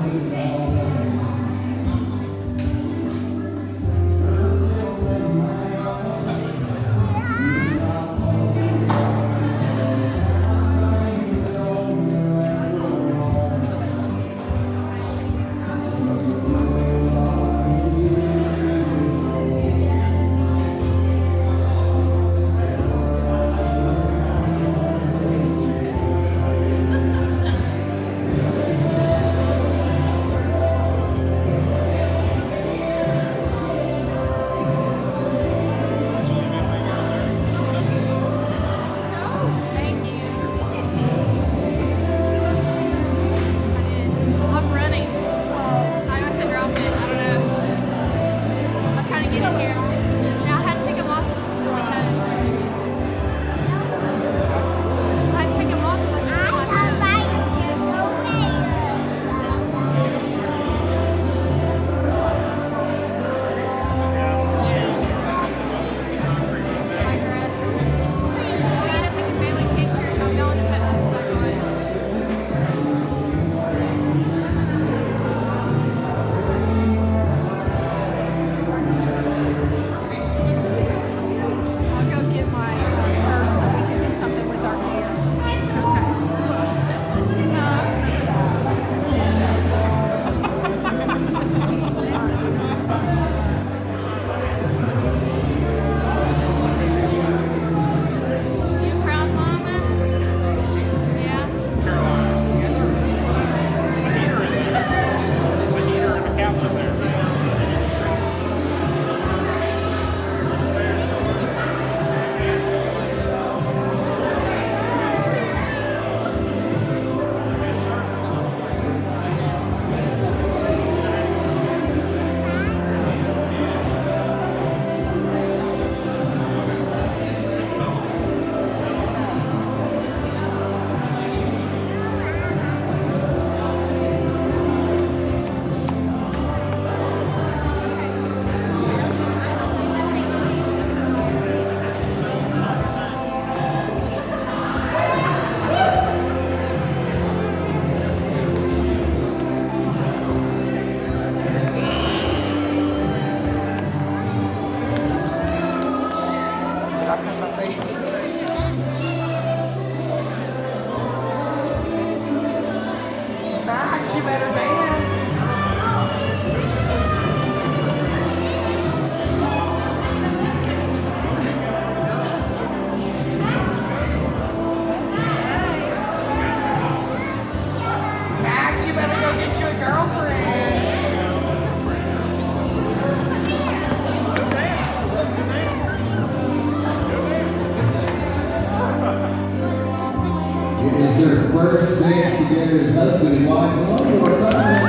It's their first dance together as husband and wife. One more time.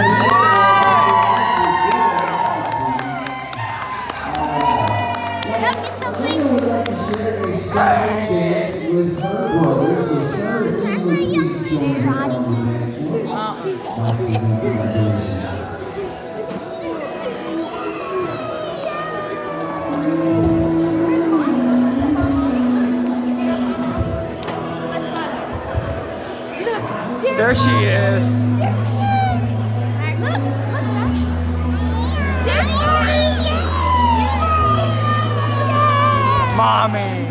I would like to share a special dance with her brother. So, sir, if you would please join her on the dance floor. Congratulations. There she is. There she is. Look, Max. There she is. Mommy.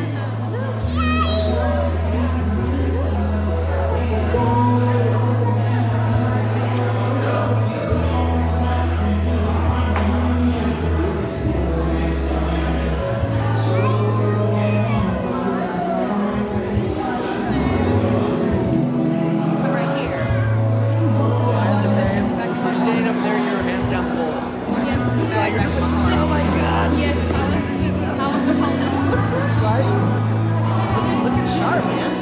Oh my God! Yes. How was the photo? Right? Looking sharp, man.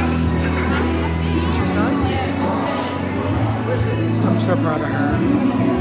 Is this your son? Yes. Where's his? I'm so proud of her.